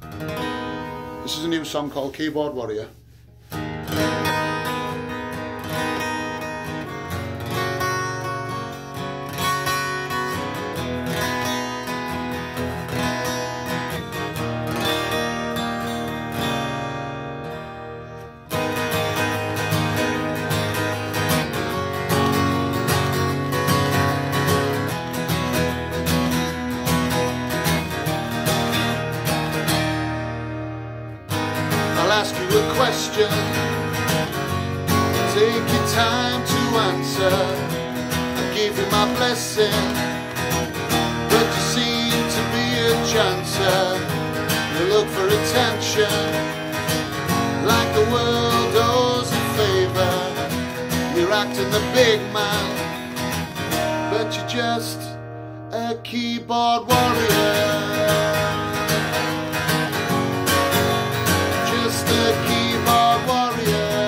This is a new song called Keyboard Warrior. I'll ask you a question, take your time to answer. I'll give you my blessing, but you seem to be a chancer. You look for attention, like the world owes a favor. You're acting the big man, but you're just a keyboard warrior. The keyboard warrior.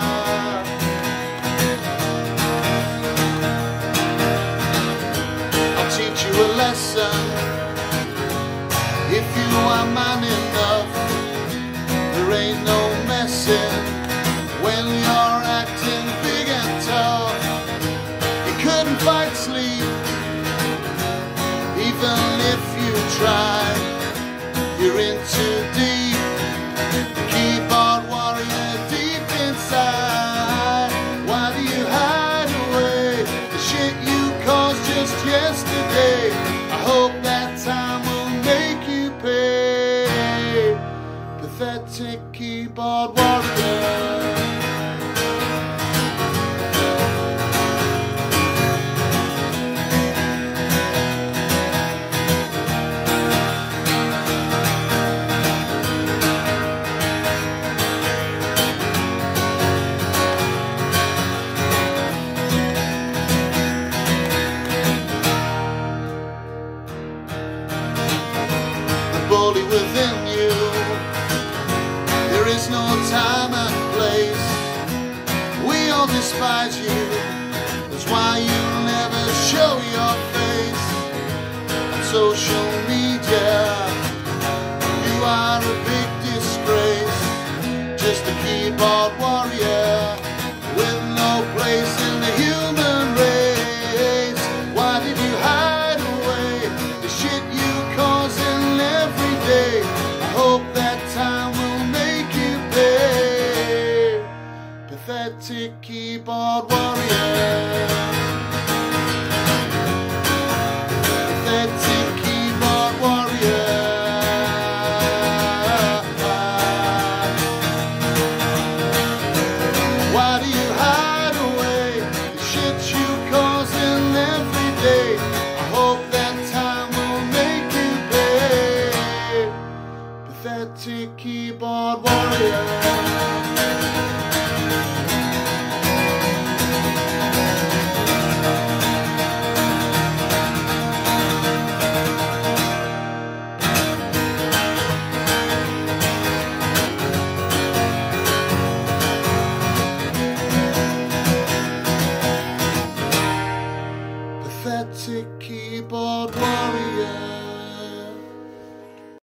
I'll teach you a lesson. If you are man enough, there ain't no messing when you're acting big and tough. You couldn't fight sleep, even if you tried. You're in too deep. Keyboard warrior deep inside. Why do you hide away the shit you caused just yesterday? I hope that time will make you pay. Pathetic keyboard warrior. Bully within you, there is no time and place. We all despise you, that's why you never show your face. On social media, you are a big disgrace. Just a keyboard warrior with no place in the human race. Why did you hide away the shit you causing every day? I hope that time will make you pay. Pathetic